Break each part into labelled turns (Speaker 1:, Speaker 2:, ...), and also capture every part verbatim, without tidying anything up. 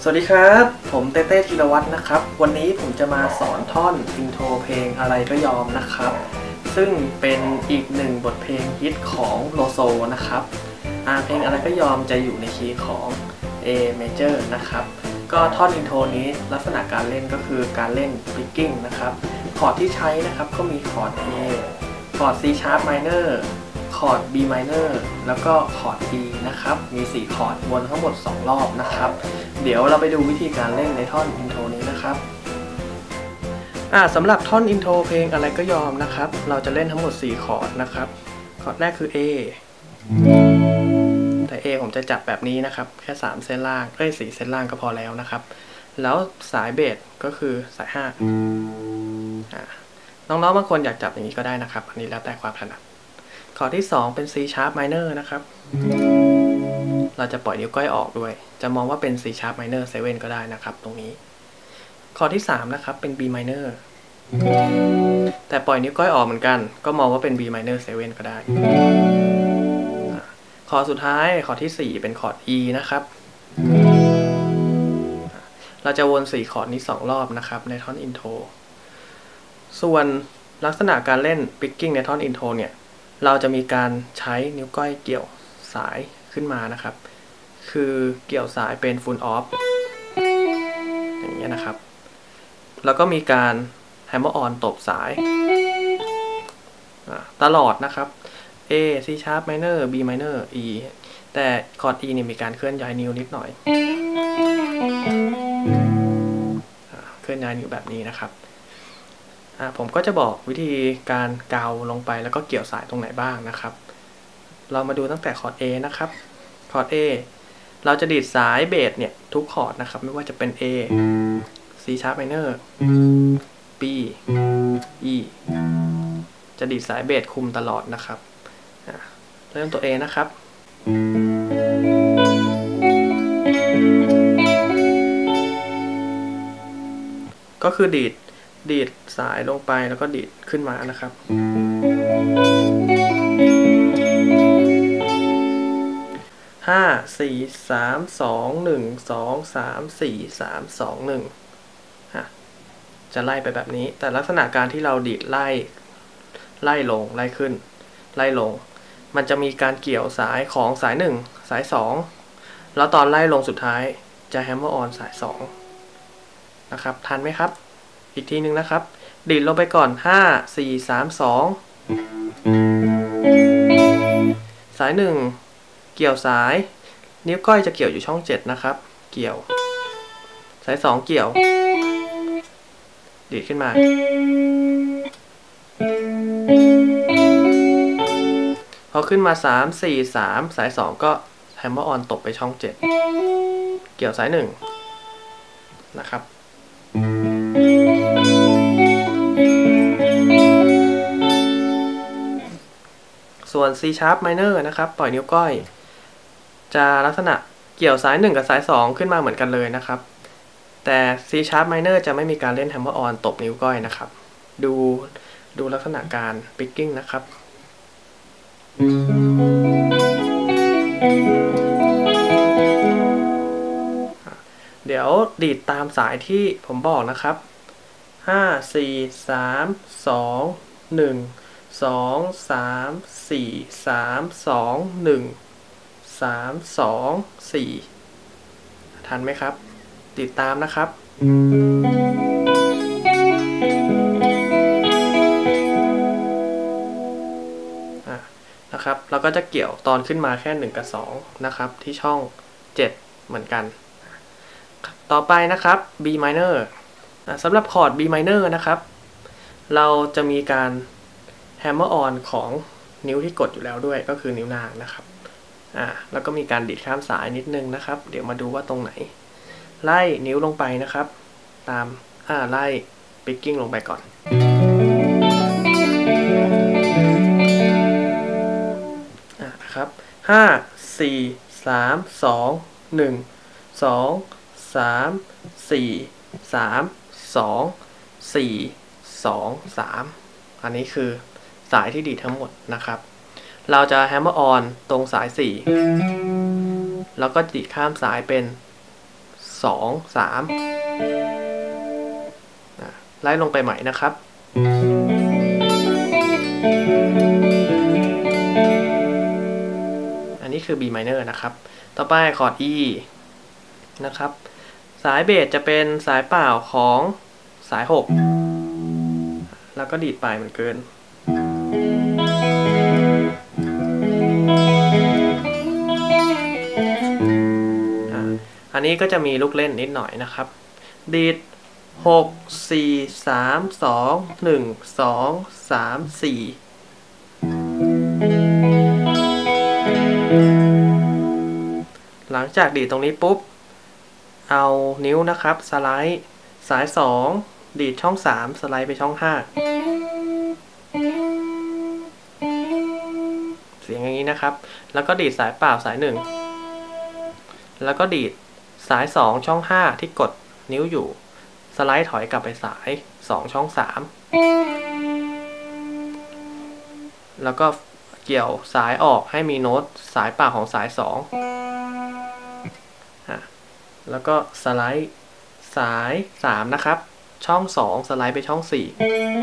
Speaker 1: สวัสดีครับผมเต้เต้ธีรวัฒน์นะครับวันนี้ผมจะมาสอนท่อนอินโทรเพลงอะไรก็ยอมนะครับซึ่งเป็นอีกหนึ่งบทเพลงฮิตของโลโซนะครับเพลงอะไรก็ยอมจะอยู่ในคีย์ของ A major นะครับก็ท่อนอินโทรนี้ลักษณะการเล่นก็คือการเล่น picking นะครับคอร์ดที่ใช้นะครับก็มีคอร์ด A คอร์ด C sharp minor คอร์ด B minor แล้วก็คอร์ด D นะครับมีสี่คอร์ดวนทั้งหมดสองรอบนะครับเดี๋ยวเราไปดูวิธีการเล่นในท่อนอินโทรนี้นะครับอ่าสำหรับท่อนอินโทรเพลงอะไรก็ยอมนะครับเราจะเล่นทั้งหมดสี่คอร์ดนะครับคอร์ดแรกคือ A แต่ A ผมจะจับแบบนี้นะครับแค่สามเส้นล่างเอ้ยสี่เส้นล่างก็พอแล้วนะครับแล้วสายเบสก็คือสายห้าอ่าน้องๆบางคนอยากจับอย่างนี้ก็ได้นะครับอันนี้แล้วแต่ความถนัดคอร์ดที่สองเป็น C sharp minor นะครับเราจะปล่อยนิ้วก้อยออกด้วยจะมองว่าเป็น C sharp minor เซเว่นก็ได้นะครับตรงนี้คอร์ดที่สามนะครับเป็น B minor แต่ปล่อยนิ้วก้อยออกเหมือนกันก็มองว่าเป็น B minor เซเว่นก็ได้คอร์ดสุดท้ายคอร์ดที่สี่เป็นคอร์ด E นะครับเราจะวนสี่คอร์ดนี้สองรอบนะครับในท่อนอินโทรส่วนลักษณะการเล่น picking ในท่อนอินโทรเนี่ยเราจะมีการใช้นิ้วก้อยเกี่ยวสายขึ้นมานะครับคือเกี่ยวสายเป็น full off อย่างนี้นะครับแล้วก็มีการ hammer on ตบสายตลอดนะครับ A C sharp minor B minor E แต่คอร์ด E เนี่ยมีการเคลื่อนย้ายนิ้วนิดหน่อยเคลื่อนย้ายนิ้วแบบนี้นะครับผมก็จะบอกวิธีการเกาลงไปแล้วก็เกี่ยวสายตรงไหนบ้างนะครับเรามาดูตั้งแต่คอร์ด A นะครับคอร์ด A เราจะดีดสายเบสเนี่ยทุกคอร์ดนะครับไม่ว่าจะเป็น A C sharp minor B E จะดีดสายเบสคุมตลอดนะครับเริ่มตัว A นะครับก็คือดีดดีดสายลงไปแล้วก็ดีดขึ้นมานะครับห้าสี่สามสองหนึ่งสองสามสี่สามสองหนึ่งจะไล่ไปแบบนี้แต่ลักษณะการที่เราดีดไล่ไล่ลงไล่ขึ้นไล่ลงมันจะมีการเกี่ยวสายของสายหนึ่งสายสองแล้วตอนไล่ลงสุดท้ายจะ hammer on สายสองนะครับทันไหมครับอีกทีนึงนะครับดีดลงไปก่อนห้า สี่ สาม สองสายหนึ่งเกี่ยวสายนิ้วก้อยจะเกี่ยวอยู่ช่องเจ็ดนะครับเกี่ยวสายสองเกี่ยวดีดขึ้นมาพอขึ้นมาสาม สี่ สามสายสองก็ hammer on ตบไปช่องเจ็ดเกี่ยวสายหนึ่งนะครับส่วน C sharp minor นะครับปล่อยนิ้วก้อยจะลักษณะเกี่ยวสายหนึ่งกับสายสองขึ้นมาเหมือนกันเลยนะครับแต่ C sharp minor จะไม่มีการเล่น hammer on ตบนิ้วก้อยนะครับดูดูลักษณะการ picking นะครับเดี๋ยวดีดตามสายที่ผมบอกนะครับห้า สี่ สาม สอง หนึ่ง สอง สาม สี่ สาม สอง หนึ่ง สาม สอง สี่ทันไหมครับติดตามนะครับนะครับเราก็จะเกี่ยวตอนขึ้นมาแค่หนึ่งกับสองนะครับที่ช่องเจ็ดเหมือนกันต่อไปนะครับ B minor สำหรับคอร์ด B minor นะครับเราจะมีการ hammer on ของนิ้วที่กดอยู่แล้วด้วยก็คือนิ้วนางนะครับอ่าแล้วก็มีการดีดข้ามสายนิดนึงนะครับเดี๋ยวมาดูว่าตรงไหนไล่นิ้วลงไปนะครับตามอ่าไล่ picking ลงไปก่อนอ่านะครับห้า สี่ สาม สอง หนึ่ง สอง สาม สี่ สาม สอง สี่ สอง สามอันนี้คือสายที่ดีดทั้งหมดนะครับเราจะ hammer on ตรงสายสี่แล้วก็ดีดข้ามสายเป็นสอง สามไล่ลงไปใหม่นะครับอันนี้คือ B minor นะครับต่อไปคอร์ด E นะครับสายเบสจะเป็นสายเปล่าของสายหกแล้วก็ดีดไปเหมือนเกินอันนี้ก็จะมีลูกเล่นนิดหน่อยนะครับดีดหก สี่ สาม สอง หนึ่ง สอง สาม สี่หลังจากดีดตรงนี้ปุ๊บเอานิ้วนะครับสไลด์สายสองดีดช่องสามสไลด์ไปช่องห้าเสียงอย่างนี้นะครับแล้วก็ดีดสายเปล่าสายหนึ่งแล้วก็ดีดสายสองช่องห้าที่กดนิ้วอยู่สไลด์ถอยกลับไปสายสองช่องสามแล้วก็เกี่ยวสายออกให้มีโน้ตสายเปล่าของสายสองแล้วก็สไลด์สายสามนะครับช่องสองสไลด์ไปช่องสี่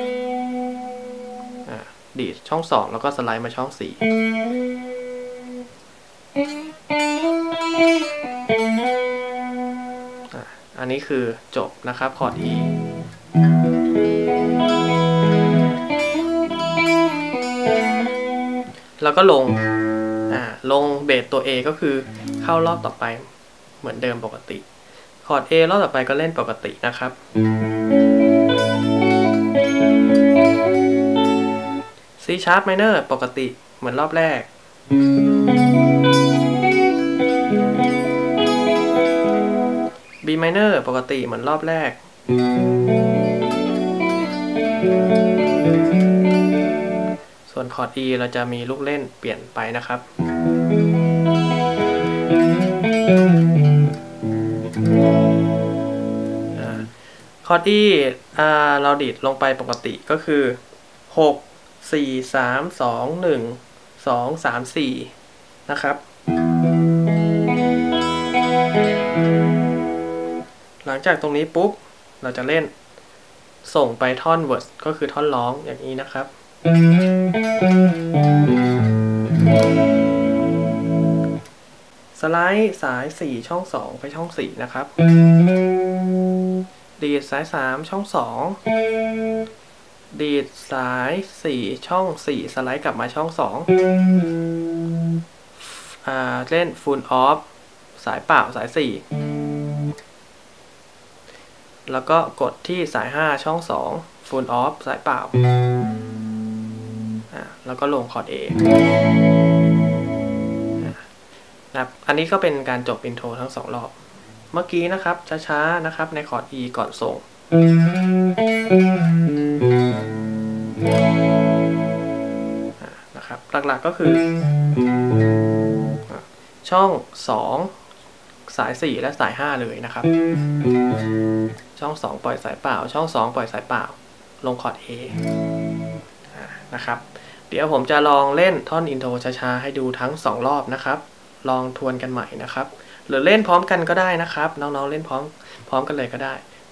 Speaker 1: ดีดช่องสองแล้วก็สไลด์มาช่องสี่อันนี้คือจบนะครับคอร์ด E แล้วก็ลงอ่าลงเบสตัว A ก็คือเข้ารอบต่อไปเหมือนเดิมปกติคอร์ด A รอบต่อไปก็เล่นปกตินะครับ C sharp minor ปกติเหมือนรอบแรก B minor ปกติเหมือนรอบแรกส่วนคอร์ด E เราจะมีลูกเล่นเปลี่ยนไปนะครับคอร์ด E เราดีดลงไปปกติก็คือหก สี่ สาม สอง หนึ่ง สอง สาม สี่นะครับหลังจากตรงนี้ปุ๊บเราจะเล่นส่งไปท่อนเวิร์สก็คือท่อนร้องอย่างนี้นะครับสไลด์สายสี่ช่องสองไปช่องสี่นะครับดีดสายสามช่องสองดีดสายสี่ช่องสี่สไลด์กลับมาช่องสองอ่าเล่นฟูลออฟสายเปล่าสายสี่แล้วก็กดที่สายห้าช่องสองฟูลออฟสายเปล่าอ่าแล้วก็ลงคอร์ด A นะครับอันนี้ก็เป็นการจบอินโทรทั้งสองรอบเมื่อกี้นะครับช้าๆนะครับในคอร์ด E ก่อนส่งนะครับหลักๆก็คือช่องสองสายสี่และสายห้าเลยนะครับช่องสองปล่อยสายเปล่าช่องสองปล่อยสายเปล่าลงคอร์ด A นะครับเดี๋ยวผมจะลองเล่นท่อนอินโทรช้าๆให้ดูทั้งสองรอบนะครับลองทวนกันใหม่นะครับหรือเล่นพร้อมกันก็ได้นะครับน้องๆเล่นพร้อมพร้อมกันเลยก็ได้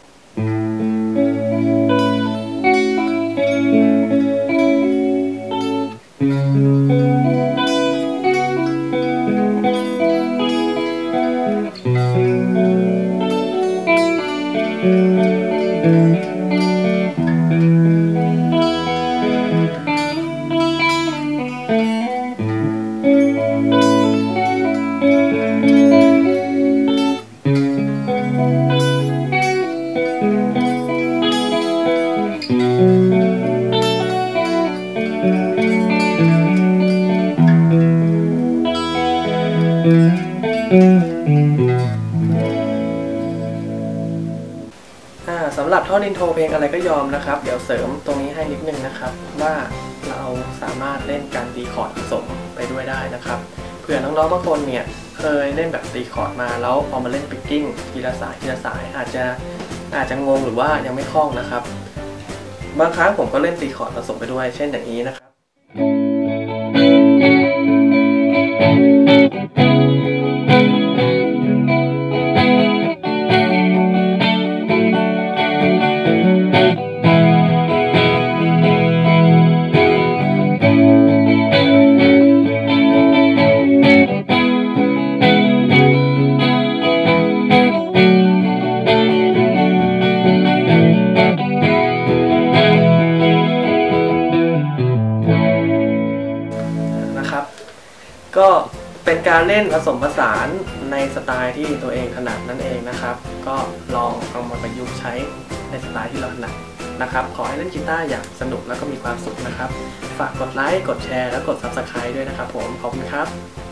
Speaker 1: สำหรับท่อนอินโทรเพลงอะไรก็ยอมนะครับเดี๋ยวเสริมตรงนี้ให้นิดนึงนะครับว่าเราสามารถเล่นการตีคอร์ดผสมไปด้วยได้นะครับเผื่อน้องๆบางคนเนี่ยเคยเล่นแบบตีคอร์ดมาแล้วพอมาเล่นปิกกิ้งทีละสายทีละสายอาจจะอาจจะงงหรือว่ายังไม่คล่องนะครับบางครั้งผมก็เล่นตีคอร์ดผสมไปด้วยเช่นอย่างนี้นะครับเล่นผสมผสานในสไตล์ที่ตัวเองถนัดนั่นเองนะครับ ก็ลองเอามาประยุกต์ใช้ในสไตล์ที่เราถนัดนะครับขอให้เล่นกีตาร์อย่างสนุกแล้วก็มีความสุขนะครับฝากกดไลค์กดแชร์และกด ซับสไครบ์ ด้วยนะครับผมขอบคุณครับ